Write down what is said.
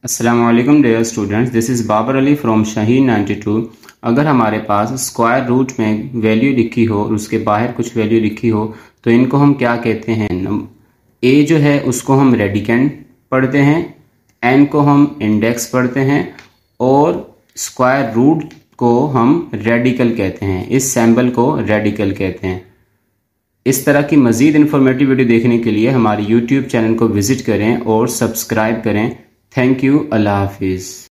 अस्सलामुअलैकुम dear students, this is Babar Ali from Shaheen 92। अगर हमारे पास स्क्वायर रूट में वैल्यू लिखी हो और उसके बाहर कुछ वैल्यू लिखी हो तो इनको हम क्या कहते हैं। ए जो है उसको हम रेडिकेंड पढ़ते हैं, एन को हम इंडेक्स पढ़ते हैं और स्क्वायर रूट को हम रेडिकल कहते हैं। इस सिंबल को रेडिकल कहते हैं। इस तरह की मज़ीद इन्फॉर्मेटिव वीडियो देखने के लिए हमारे YouTube चैनल को विज़िट करें और सब्सक्राइब करें। Thank you. अल्लाह हाफिज़।